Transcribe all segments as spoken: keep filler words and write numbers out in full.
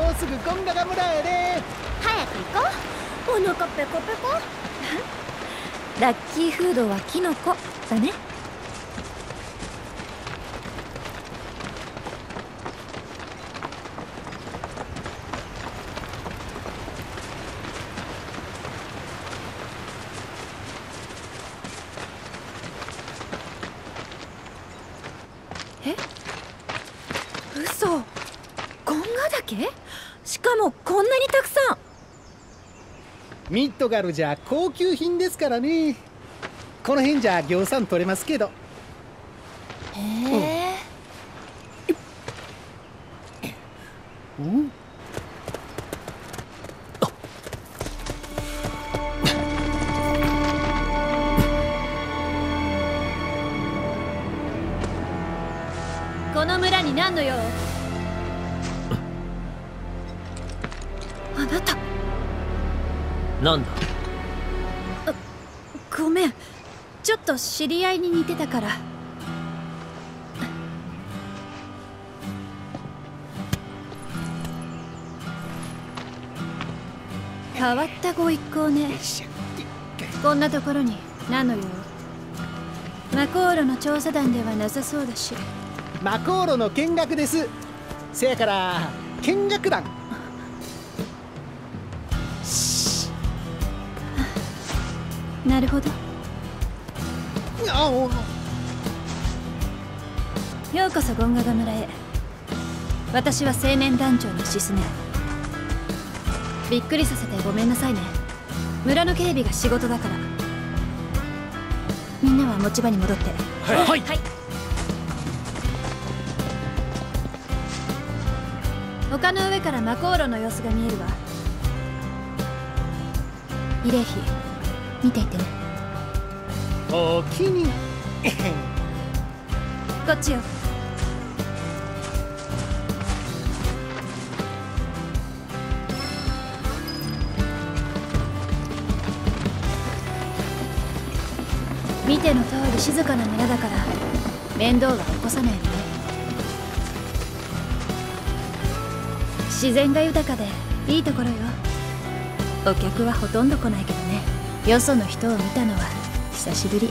うすぐゴンガガ村へで。 早く行こう。お腹ペコペコ。 ラッキーフードはキノコだね。え？嘘。ゴンガ岳？しかもこんなにたくさん。 ミッドガルじゃ高級品ですからね。この辺じゃ行産取れますけど。 へえ。 うん。 この村に何の用？あなた。 なんだ？ ごめん、ちょっと知り合いに似てたから。変わったご一行ね。こんなところに何の用？マコーロの調査団ではなさそうだし。 マコーロの見学です。せやから見学団。 なるほど。ようこそゴンガガ村へ。私は青年団長のシスネ。びっくりさせてごめんなさいね。村の警備が仕事だから。みんなは持ち場に戻って。 はい、はい、はい。 丘の上からマコーロの様子が見えるわ。慰霊碑見ていってね。 おおきに。 こっちよ。見ての通り静かな村だから面倒は起こさないのね。自然が豊かでいいところよ。お客はほとんど来ないけどね。よその人を見たのは久しぶり。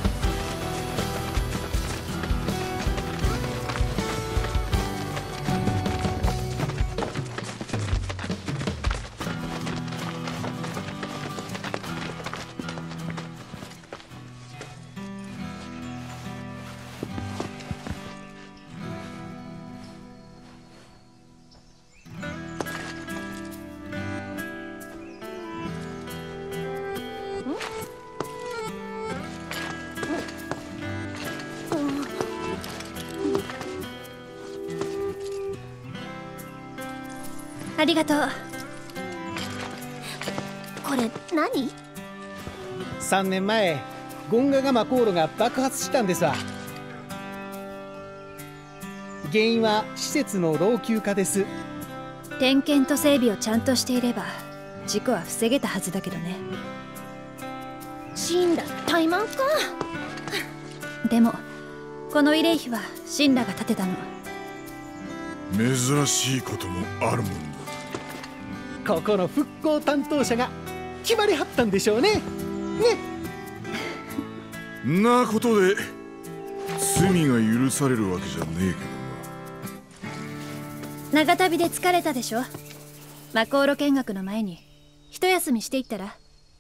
ありがとう。 これ何？ さんねんまえゴンガガマコーロが爆発したんですわ。原因は施設の老朽化です。 点検と整備をちゃんとしていれば事故は防げたはずだけどね。 死んだ怠慢か。 でもこの慰霊碑は神羅が建てたの。 珍しいこともあるもんだ。 ここの復興担当者が決まりはったんでしょうね。 ね。なことで罪が許されるわけじゃねえけどな。長旅で疲れたでしょ。マコーロ見学の前に一休みしていったら。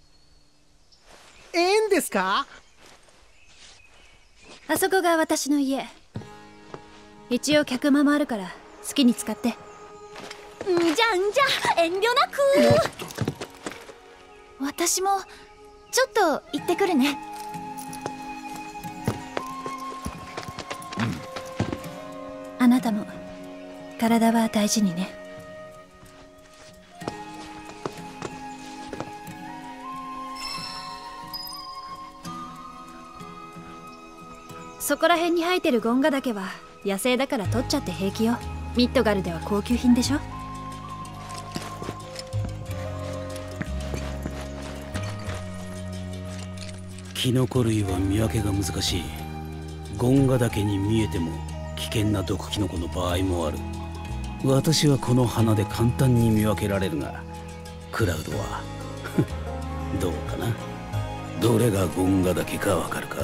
ええんですか？ あそこが私の家。一応客間もあるから好きに使って。 んじゃんじゃ遠慮なく。私もちょっと行ってくるね。 うん、あなたも体は大事にね。そこら辺に生えてるゴンガ岳は野生だから取っちゃって平気よ。ミッドガルでは高級品でしょ。 キノコ類は見分けが難しい。ゴンガ岳に見えても危険な毒キノコの場合もある。 私はこの花で簡単に見分けられるが、クラウドはどうかな。どれがゴンガ岳かわかるか？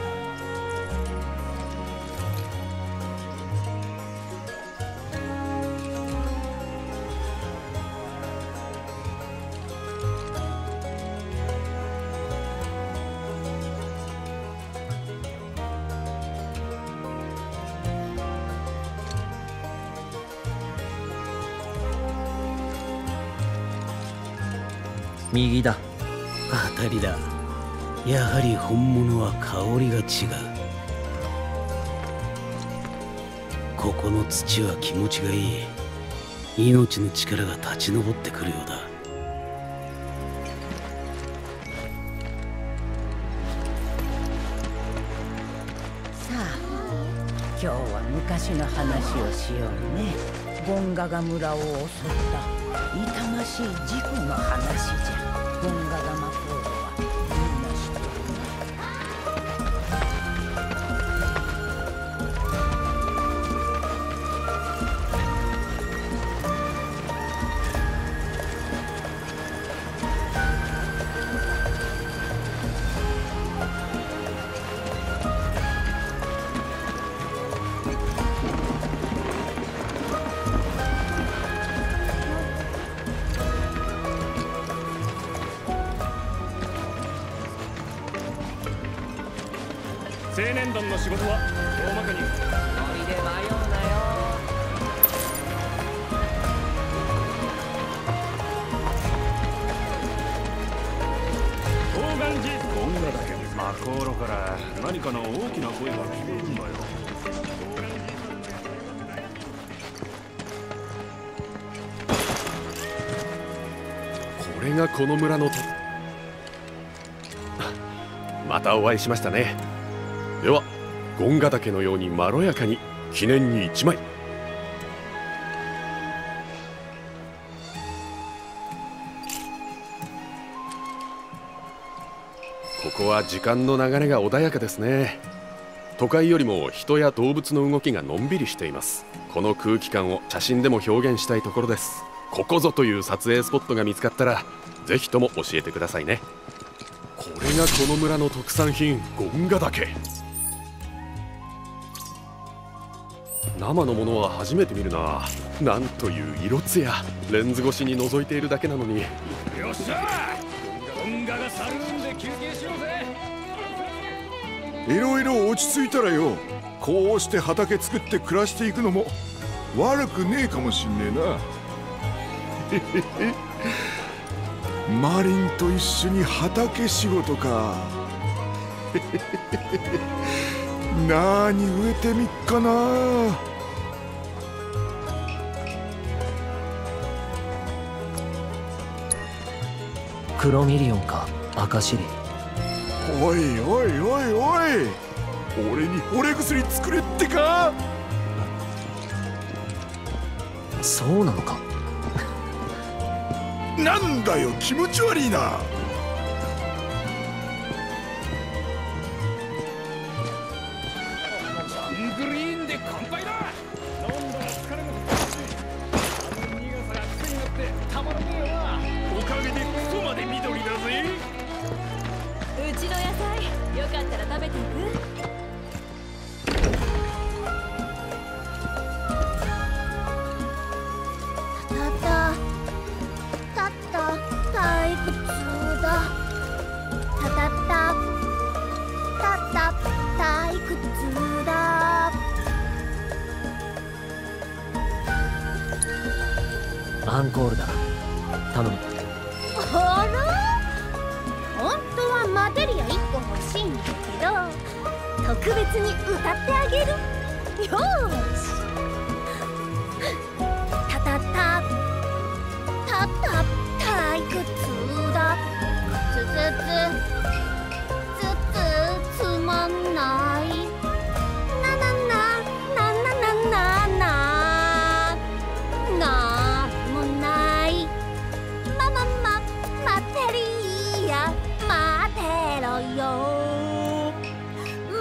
右だ。 当たりだ。やはり本物は香りが違う。ここの土は気持ちがいい。命の力が立ち上ってくるようだ。 さあ、今日は昔の話をしようね。ゴンガガ村を襲った痛ましい事故の話じゃ。ゴンガガマポールはみんな知って青年団の仕事は大まかにノリで迷うなよ。東岸寺ゴンガ岳マコーロから何かの大きな声が聞こえるんだよ。 これがこの村のとまたお会いしましたね。ではゴンガ岳のようにまろやかに記念に一枚。ここは時間の流れが穏やかですね。都会よりも人や動物の動きがのんびりしています。この空気感を写真でも表現したいところです。ここぞという撮影スポットが見つかったらぜひとも教えてくださいね。これがこの村の特産品ゴンガ岳。生のものは初めて見るな。なんという色艶。レンズ越しに覗いているだけなのに。 よっしゃー、ゴンガがサルーンで休憩しようぜ。 いろいろ落ち着いたらよ、こうして畑作って暮らしていくのも悪くねえかもしんねえな。マリンと一緒に畑仕事か。なーに植えてみっかな。 クロミリオンか赤シリ。 おいおいおいおい、俺に惚れ薬作れってか。 そうなのか。 なんだよ、気持ち悪いな。 サングリーンで乾杯だ。飲んだら疲れも吹くし、あの苦さが癖になってたまらねえよな。おかげでクソまで緑だぜ。 うちの野菜よかったら食べていく？たたたった退屈だ。たたったたった退屈だ。 アンコールだ。頼む。 あら？本当はマテリアいっこ欲しいんだけど、特別に歌ってあげる。よーし。たたたたた退屈だ。つつつつつつまんない。なななななななななんもない。まままマテリア待ってろよ、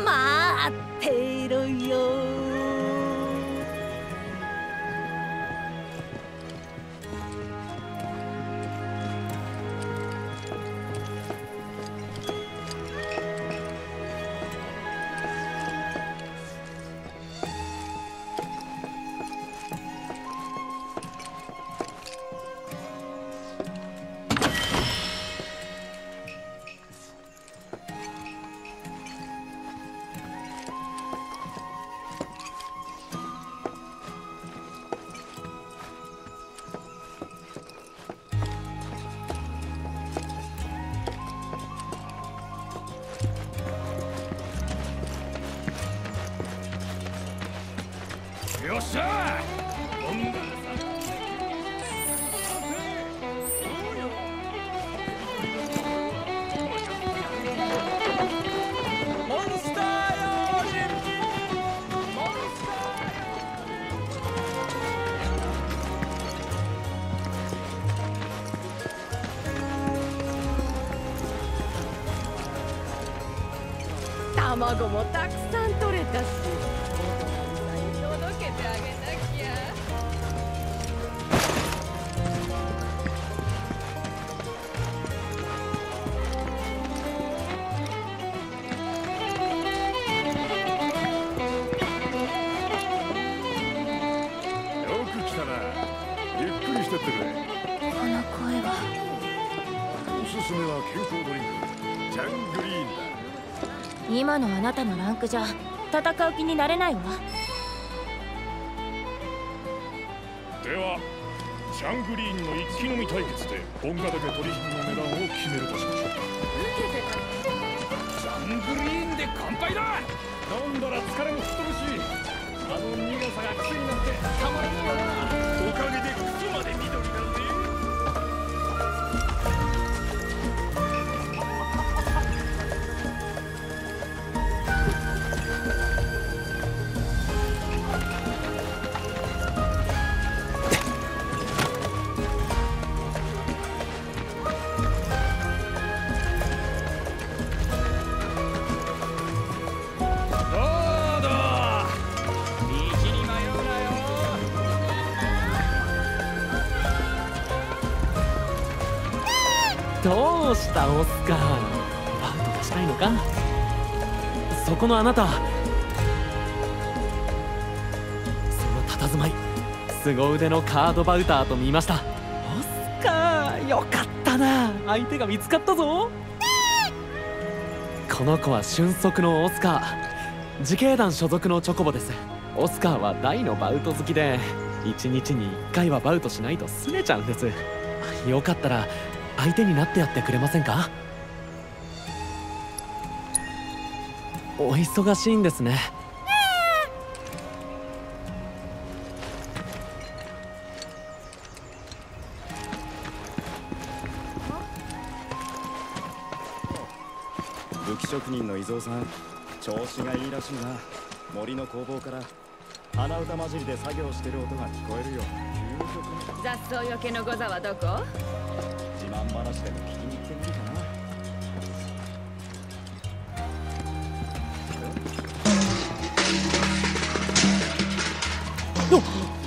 待ってろよ。 卵もたくさん取れたし、届けてあげなきゃ。 よく来たな。ゆっくりしてってくれ。 この声は。 おすすめは健康ドリンクジャングリーンだ。 今のあなたのランクじゃ戦う気になれないわ。 ではジャングリーンの一気飲み対決でボンガだけ取引の値段を決めるとしましょう。ジャングリーンで乾杯だ。飲んだら疲れも吹っ飛ぶし、あの苦さが癖になってたまらないよな。おかげで靴まで緑だぜ。 どうしたオスカー、バウトがしたいのか。そこのあなた、その佇まい、凄腕のカードバウターと見ました。オスカー、よかったな、相手が見つかったぞ。この子は俊足のオスカー、自警団所属のチョコボです。オスカーは大のバウト好きで、一日にいっかいはバウトしないと拗ねちゃうんです。よかったら相手になってやってくれませんか。お忙しいんですね。 武器職人の伊蔵さん、調子がいいらしいな。森の工房から鼻歌混じりで作業してる音が聞こえるよ。 雑草よけのゴザはどこ？ 自慢話でも聞きに行ってみるかな。 よっ、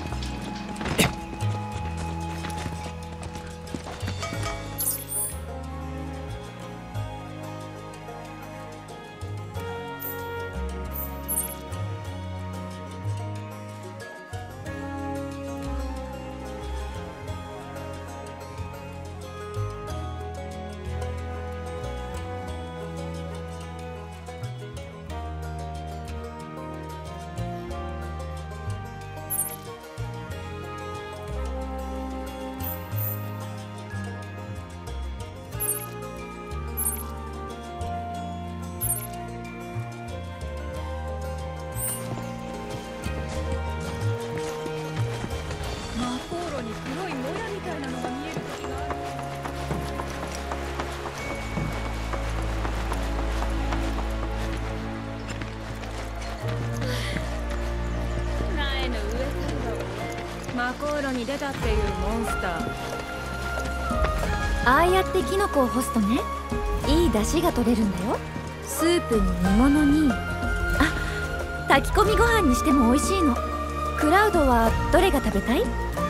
マコーロに出たっていうモンスター。 ああやってキノコを干すとね、いい出汁が取れるんだよ。スープに煮物に、あ、炊き込みご飯にしても美味しいの。クラウドはどれが食べたい？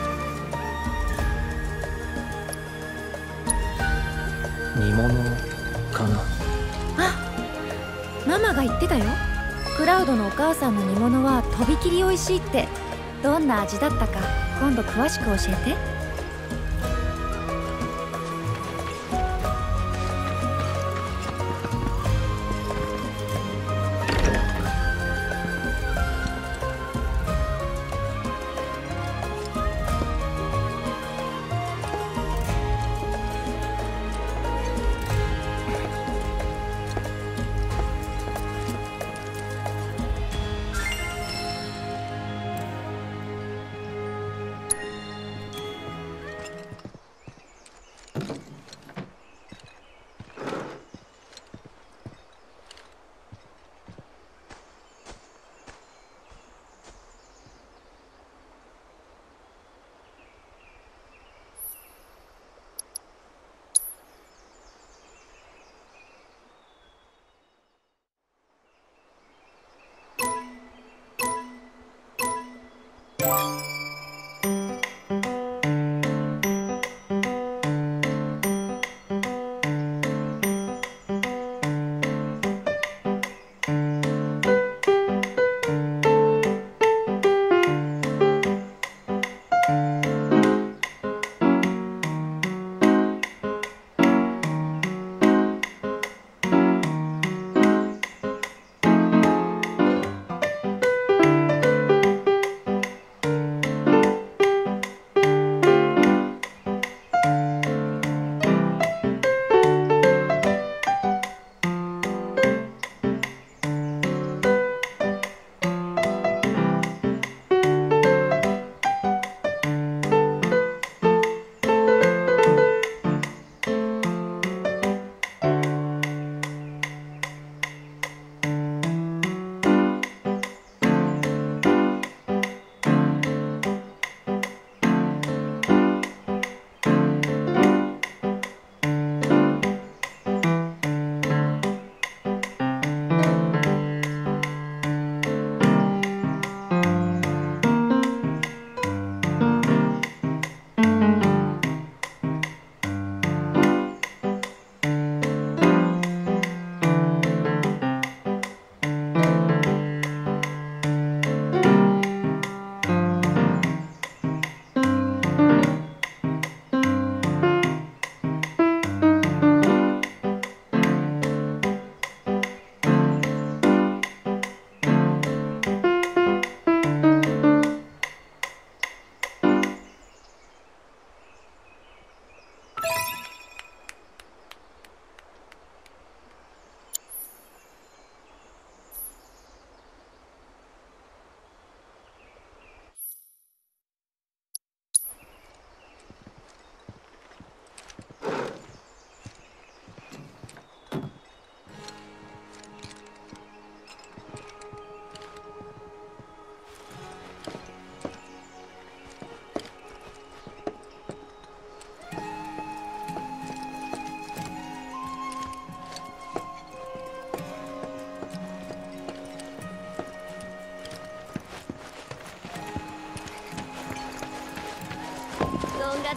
煮物かな。 あ、ママが言ってたよ。クラウドのお母さんの煮物はとびきり美味しいって。どんな味だったか今度詳しく教えて。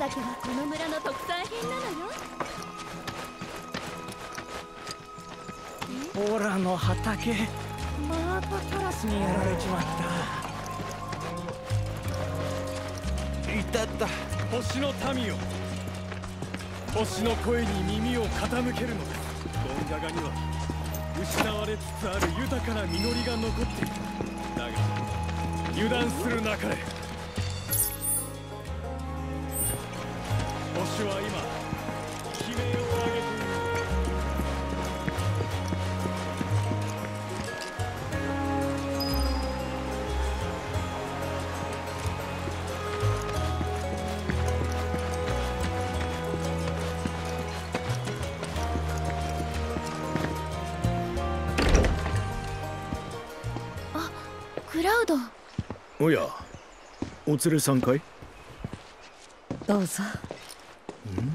だけはこの村の特産品なのよ。 オラの畑、またカラスにやられちまった。 いたった、星の民よ、星の声に耳を傾けるのです。ゴンガガには失われつつある豊かな実りが残っている。だが油断するなかれ。星は今悲鳴を上げている。 クラウド。 おや、お連れさんかい？ どうぞ。 ん？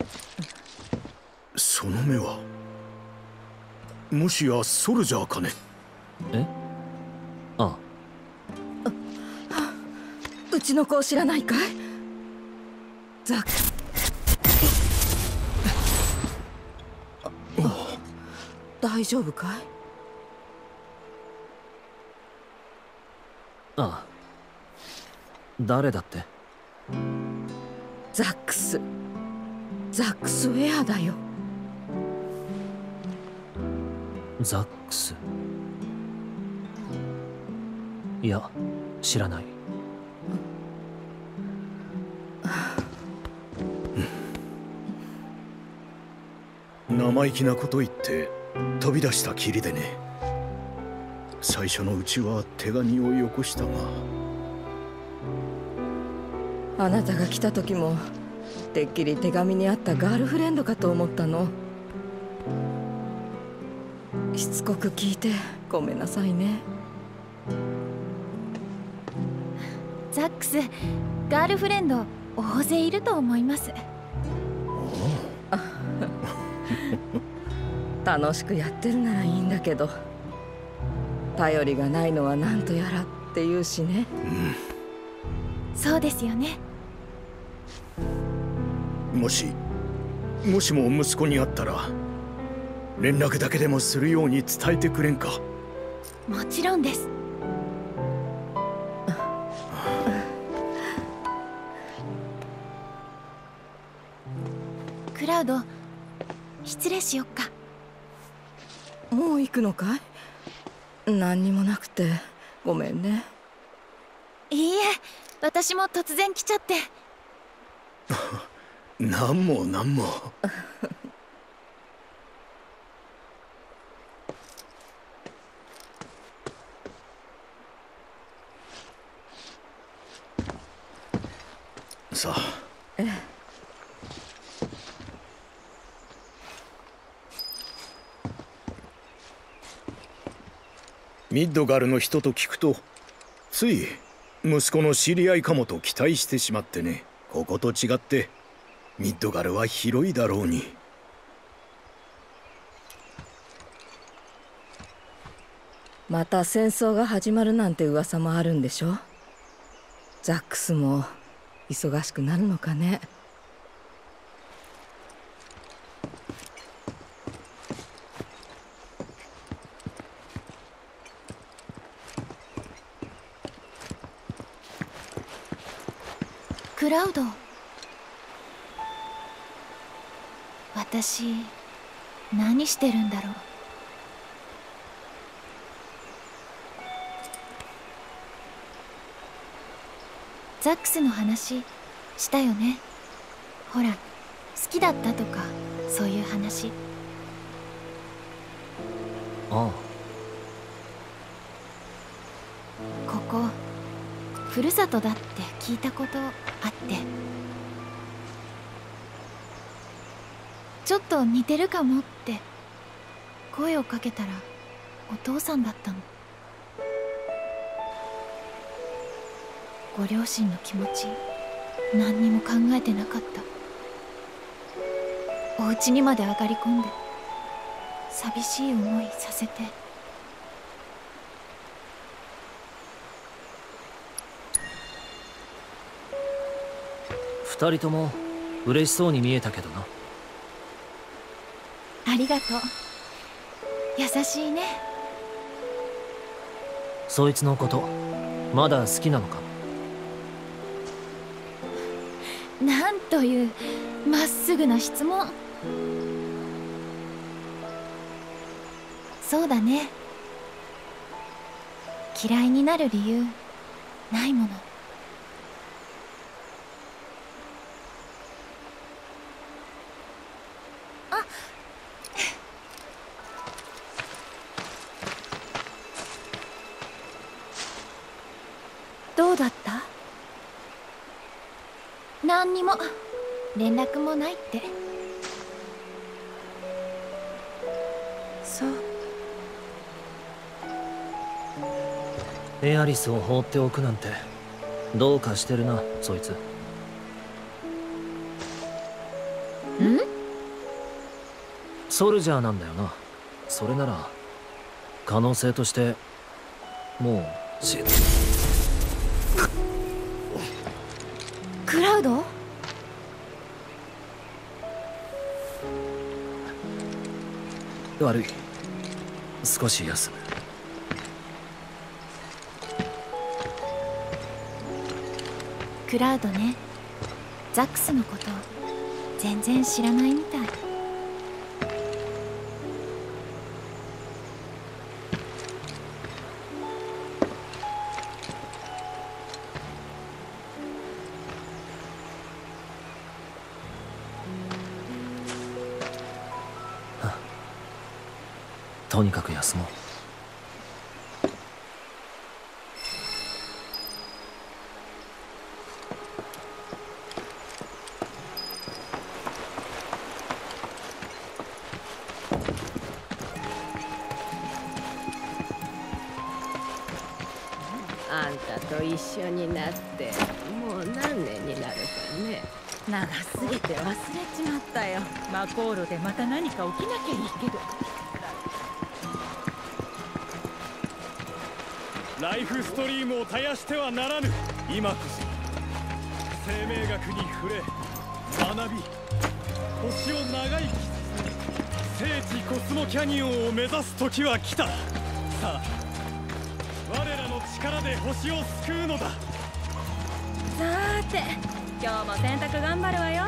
その目はもしやソルジャーかね？ え？ああ、うちの子を知らないかい？ザック。大丈夫かい？ ああ。誰だって？ ザックス。ザックスウェアだよ。 ザックス。いや、知らない。 生意気なこと言って飛び出したきりでね。最初のうちは手紙をよこしたが。 あなたが来た時もてっきり手紙にあったガールフレンドかと思ったの。しつこく聞いてごめんなさいね。 ザックス、ガールフレンド大勢いると思います。 楽しくやってるならいいんだけど、頼りがないのは何とやらっていうしね。 うん、そうですよね。 もしもしも息子に会ったら連絡だけでもするように伝えてくれんか？ もちろんです。クラウド、失礼しよっか。 もう行くのかい？何にもなくてごめんね。 いいえ、私も突然来ちゃって。 なんもなんも。さあ。 ええ。 ミッドガルの人と聞くとつい息子の知り合いかもと期待してしまってね。ここと違ってミッドガルは広いだろうに。 また戦争が始まるなんて噂もあるんでしょ。ザックスも忙しくなるのかね。 クラウド、私何してるんだろう。ザックスの話したよね。ほら、好きだったとかそういう話。 ああ。 ここふるさとだって聞いたことあって、ちょっと似てるかもって声をかけたらお父さんだったの。ご両親の気持ち何にも考えてなかった。お家にまで上がり込んで寂しい思いさせて。 二人とも嬉しそうに見えたけどな。 ありがとう。優しいね。 そいつのことまだ好きなのか？ なんというまっすぐな質問。そうだね。嫌いになる理由ないもの。 あ、 どうだった？何にも連絡もないって。そう。 エアリスを放っておくなんてどうかしてるな、そいつ。 ん？ ソルジャーなんだよな。それなら可能性としてもうしクラウド？ 悪い。少し休む。 クラウドね。ザックスのこと全然知らないみたい。 とにかく休もう。 あんたと一緒になってもう何年になるかね。 長すぎて忘れちまったよ。マコールでまた何か起きなきゃいいけど。 ライフストリームを絶やしてはならぬ。今こそ生命学に触れ学び、星を長生きさせ聖地コスモキャニオンを目指す時は来た。さあ我らの力で星を救うのだ。 さーて今日も洗濯頑張るわよ。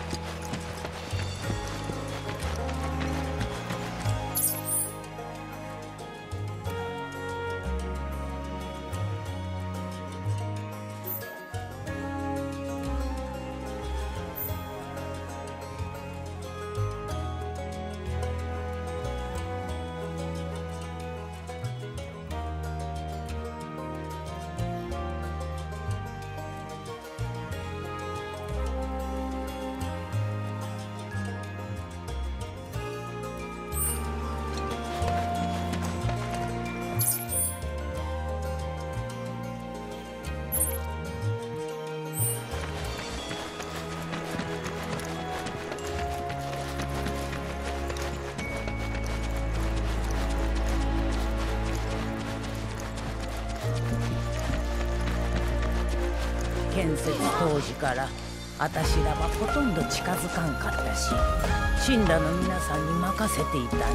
建設当時からあたしらはほとんど近づかんかったし、神羅の皆さんに任せていたんじゃ。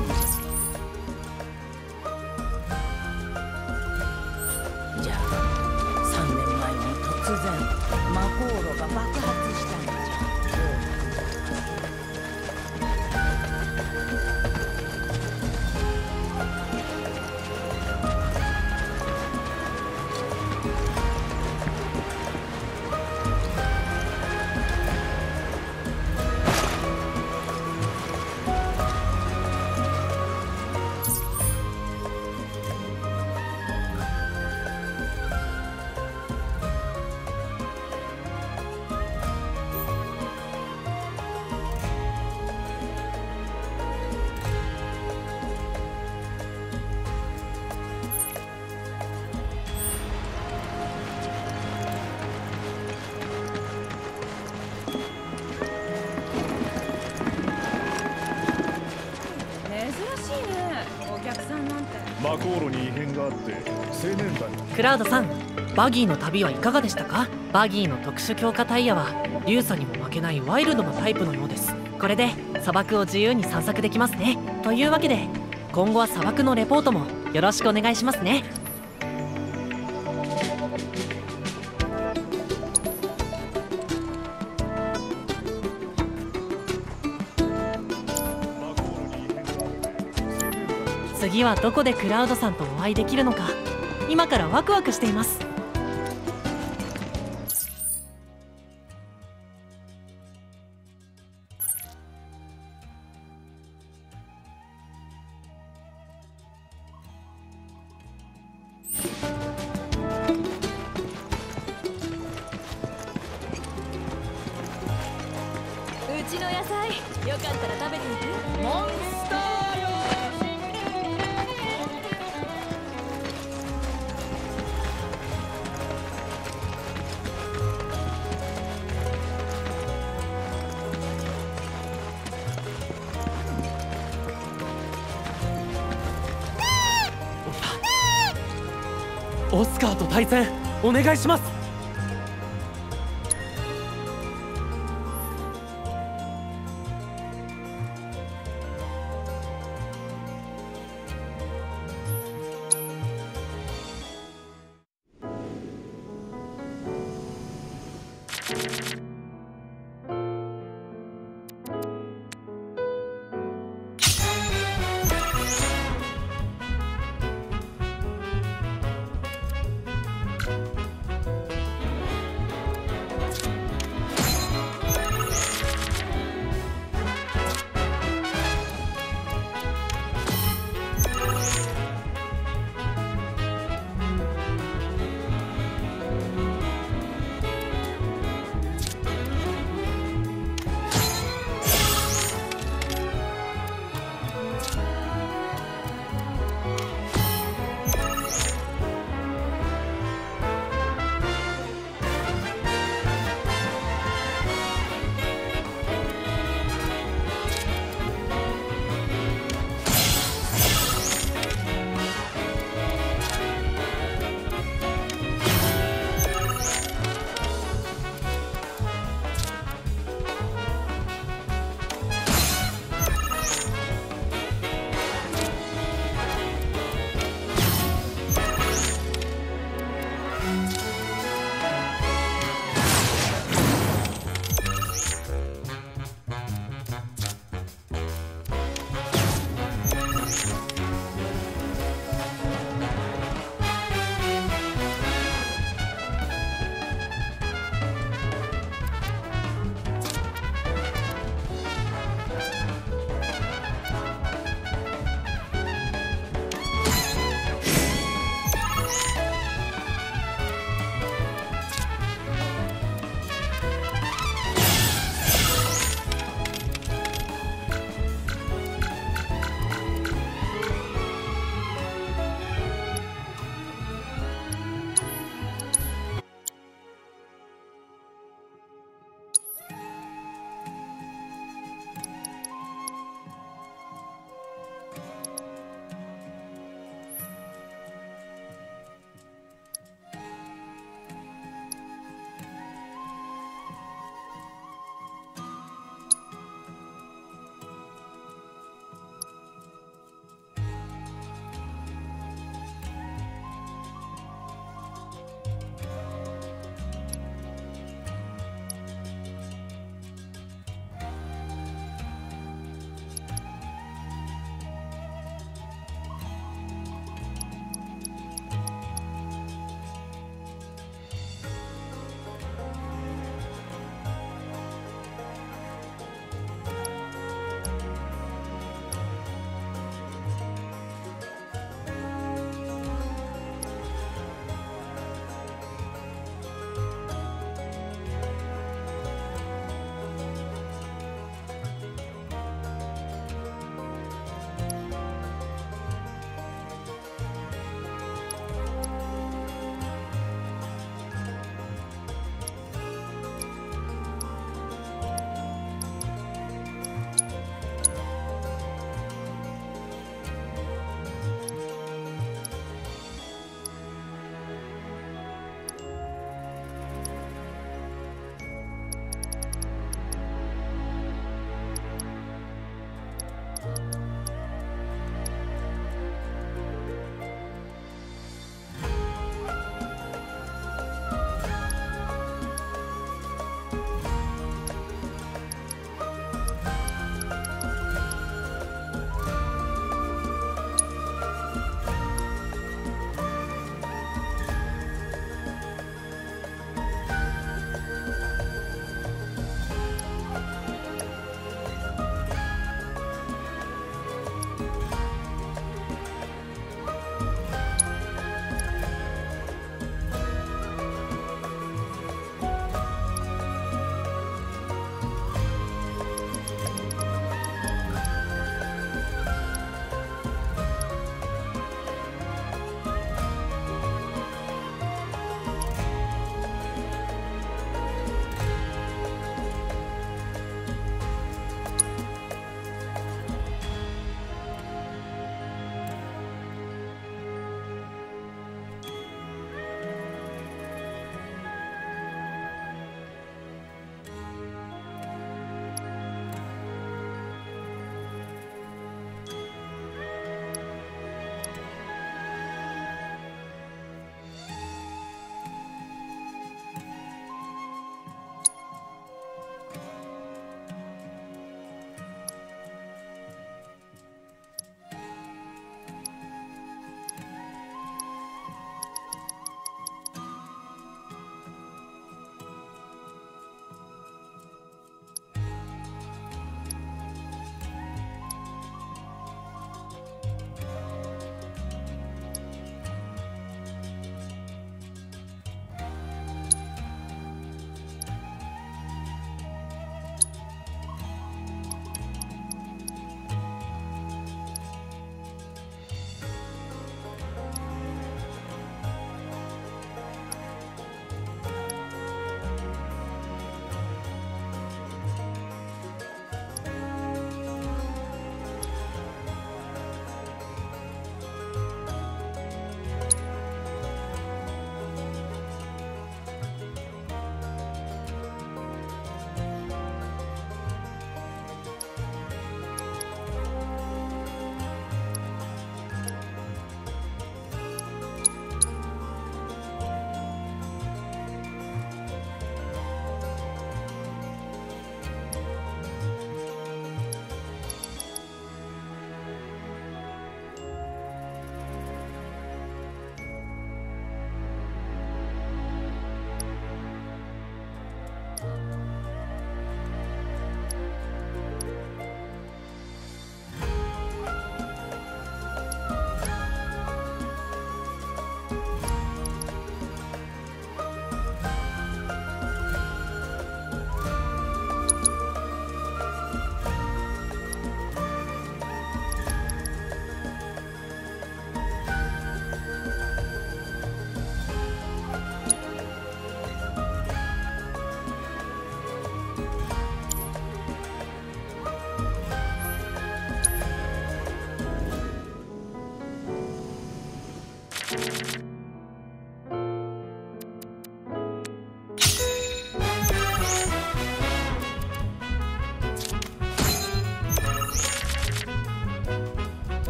じゃあさんねんまえに突然魔航路が爆発したんじゃ。 マコーロに異変があって青年団に。 クラウドさん、バギーの旅はいかがでしたか？バギーの特殊強化タイヤはリュウサにも負けないワイルドなタイプのようです。これで砂漠を自由に散策できますね。というわけで今後は砂漠のレポートもよろしくお願いしますね。次はどこでクラウドさんとお会いできるのか今からワクワクしています。 うちの野菜よかったら食べていく？ モンスターよ。 オスカーと対戦お願いします。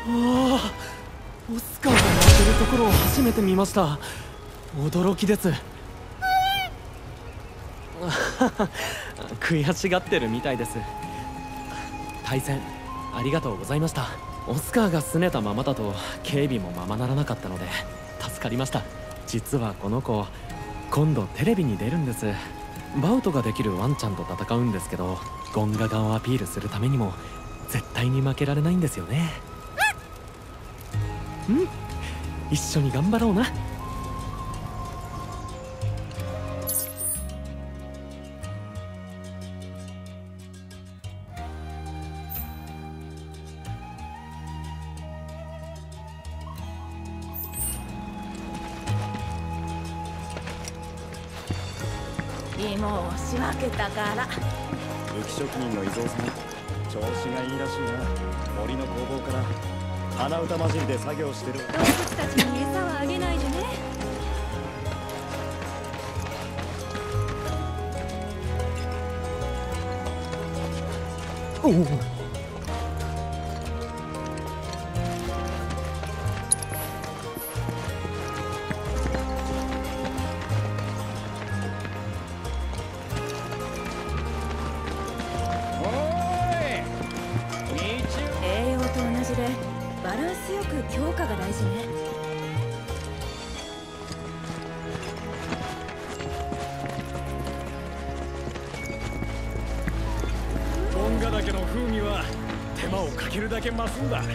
あ、オスカーが負けるところを初めて見ました。驚きです。悔しがってるみたいです。対戦ありがとうございました。オスカーが拗ねたままだと警備もままならなかったので助かりました。実はこの子今度テレビに出るんです。バウトができるワンちゃんと戦うんですけど、ゴンガガをアピールするためにも絶対に負けられないんですよね。うん、一緒に頑張ろうな。 芋を仕分けたから。 武器職人の伊蔵さん、調子がいいらしいな。森の工房から鼻歌混じりで作業してる。 動物たちに餌はあげないでね。 おお、 栄養と同じでバランスよく強化が大事ね。 ゴンガ岳の風味は手間をかけるだけ増すんだ。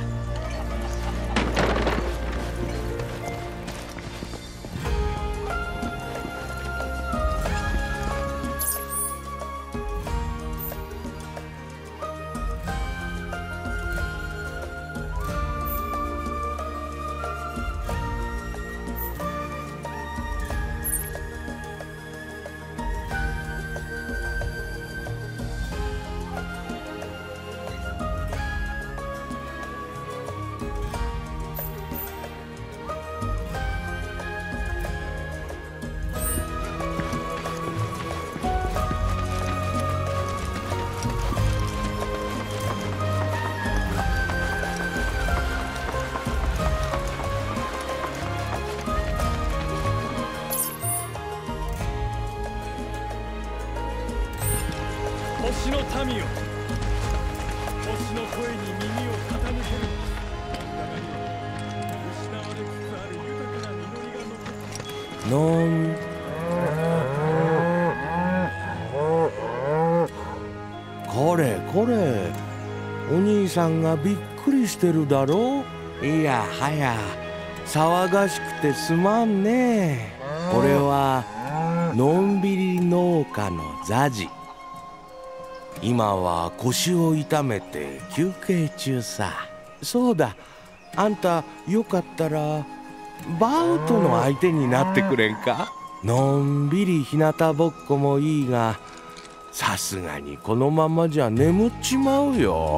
星の民よ、星の声に耳を傾ける。中には失われつつある豊かな実りが残っている。 のんこれこれ、お兄さんがびっくりしてるだろう。いやはや騒がしくてすまんね。これはのんびり農家のザジ。今は腰を痛めて休憩中さ。そうだ、あんたよかったらバウトの相手になってくれんか。のんびり日向ぼっこもいいが、さすがにこのままじゃ眠っちまうよ。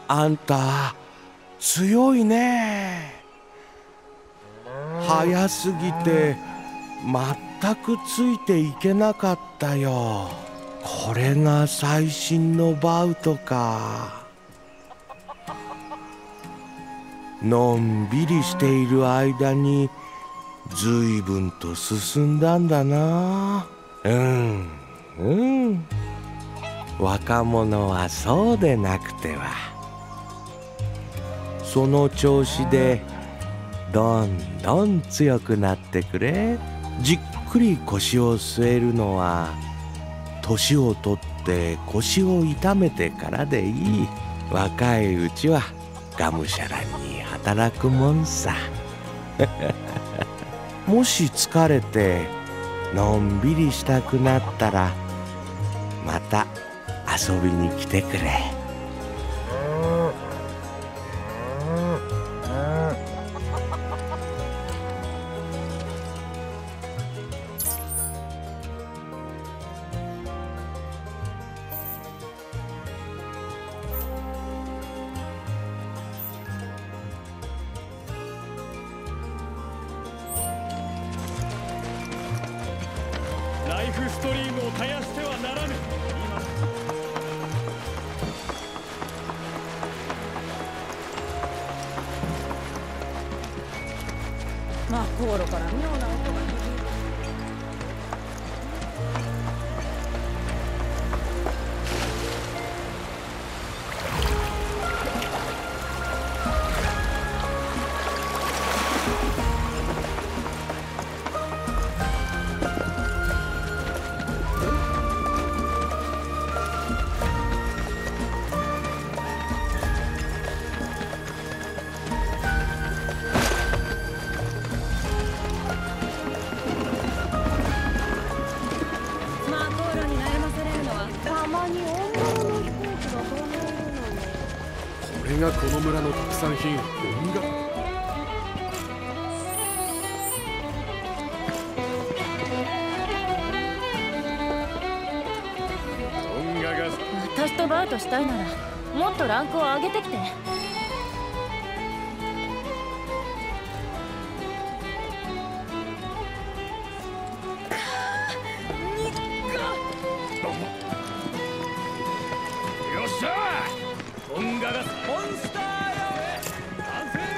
あんた強いね。早すぎて全くついていけなかったよ。これが最新のバウトか。のんびりしている間に随分と進んだんだな。うんうん、若者はそうでなくては。その調子でどんどん強くなってくれ。じっくり腰を据えるのは年をとって腰を痛めてからでいい。若いうちはがむしゃらに働くもんさ。もし疲れてのんびりしたくなったらまた遊びに来てくれ。 ライフストリームを絶やしてはならぬ。 マコーロから妙な音が響いて。 これがこの村の特産品、ゴンガ。ゴンガが私とバウトしたいならもっとランクを上げてきて。 よっしゃー、ゴンガがモンスターよ。完成。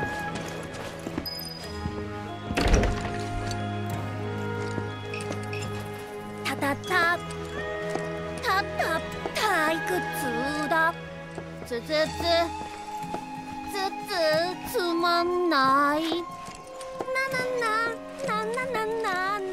たたたたた退屈だ。つつつつつつまんない。なななななななな